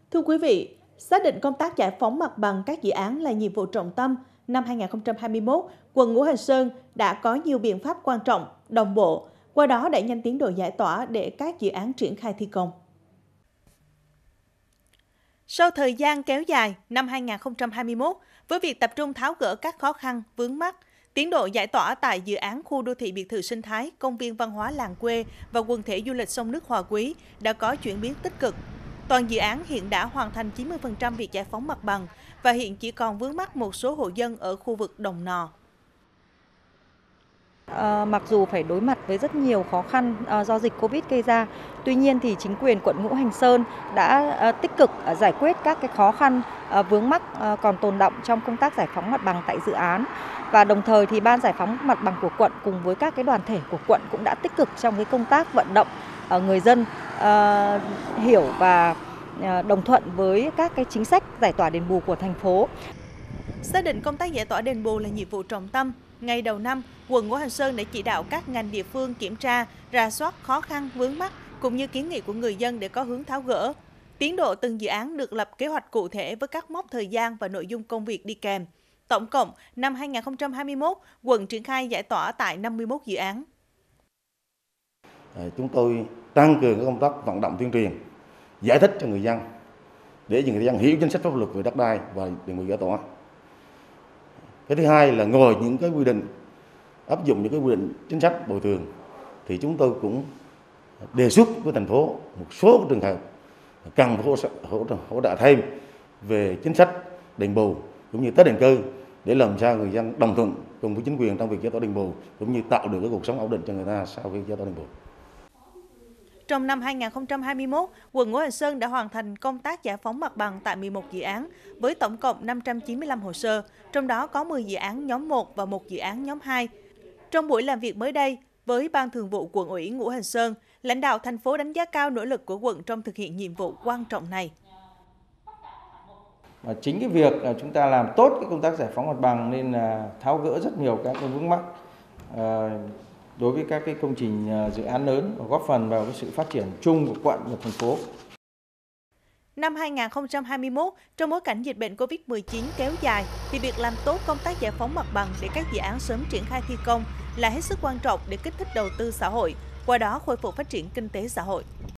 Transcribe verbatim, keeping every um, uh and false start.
Thưa quý vị, xác định công tác giải phóng mặt bằng các dự án là nhiệm vụ trọng tâm, năm hai nghìn không trăm hai mươi mốt, quận Ngũ Hành Sơn đã có nhiều biện pháp quan trọng, đồng bộ, qua đó đẩy nhanh tiến độ giải tỏa để các dự án triển khai thi công. Sau thời gian kéo dài, năm hai nghìn không trăm hai mươi mốt, với việc tập trung tháo gỡ các khó khăn, vướng mắc, tiến độ giải tỏa tại dự án khu đô thị biệt thự sinh thái, công viên văn hóa làng quê và quần thể du lịch sông nước Hòa Quý đã có chuyển biến tích cực. Toàn dự án hiện đã hoàn thành chín mươi phần trăm việc giải phóng mặt bằng và hiện chỉ còn vướng mắc một số hộ dân ở khu vực Đồng Nò. À, mặc dù phải đối mặt với rất nhiều khó khăn à, do dịch Covid gây ra, tuy nhiên thì chính quyền quận Ngũ Hành Sơn đã à, tích cực à, giải quyết các cái khó khăn à, vướng mắc à, còn tồn đọng trong công tác giải phóng mặt bằng tại dự án. Và đồng thời thì ban giải phóng mặt bằng của quận cùng với các cái đoàn thể của quận cũng đã tích cực trong cái công tác vận động à, người dân à, hiểu và à, đồng thuận với các cái chính sách giải tỏa đền bù của thành phố. Xác định công tác giải tỏa đền bù là nhiệm vụ trọng tâm, ngày đầu năm, quận Ngũ Hành Sơn đã chỉ đạo các ngành địa phương kiểm tra, rà soát khó khăn vướng mắc cũng như kiến nghị của người dân để có hướng tháo gỡ. Tiến độ từng dự án được lập kế hoạch cụ thể với các mốc thời gian và nội dung công việc đi kèm. Tổng cộng, năm hai nghìn không trăm hai mươi mốt, quận triển khai giải tỏa tại năm mươi mốt dự án. Chúng tôi tăng cường công tác vận động tuyên truyền, giải thích cho người dân để cho người dân hiểu chính sách pháp luật về đất đai và đền bù giải tỏa. Cái thứ hai là ngồi những cái quy định, áp dụng những cái quy định chính sách bồi thường thì chúng tôi cũng đề xuất với thành phố một số trường hợp cần hỗ trợ, hỗ trợ, hỗ trợ thêm về chính sách đền bù cũng như tái định cư để làm sao người dân đồng thuận cùng với chính quyền trong việc giải tỏa đền bù cũng như tạo được cái cuộc sống ổn định cho người ta sau khi giải tỏa đền bù. Trong năm hai nghìn không trăm hai mươi mốt, quận Ngũ Hành Sơn đã hoàn thành công tác giải phóng mặt bằng tại mười một dự án với tổng cộng năm trăm chín mươi lăm hồ sơ, trong đó có mười dự án nhóm một và một dự án nhóm hai. Trong buổi làm việc mới đây, với Ban Thường vụ Quận ủy Ngũ Hành Sơn, lãnh đạo thành phố đánh giá cao nỗ lực của quận trong thực hiện nhiệm vụ quan trọng này. Và chính cái việc chúng ta làm tốt cái công tác giải phóng mặt bằng nên là tháo gỡ rất nhiều các cái vướng mắc đối với các cái công trình dự án lớn và góp phần vào cái sự phát triển chung của quận và thành phố. Năm hai nghìn không trăm hai mươi mốt, trong bối cảnh dịch bệnh Covid mười chín kéo dài, thì việc làm tốt công tác giải phóng mặt bằng để các dự án sớm triển khai thi công là hết sức quan trọng để kích thích đầu tư xã hội, qua đó khôi phục phát triển kinh tế xã hội.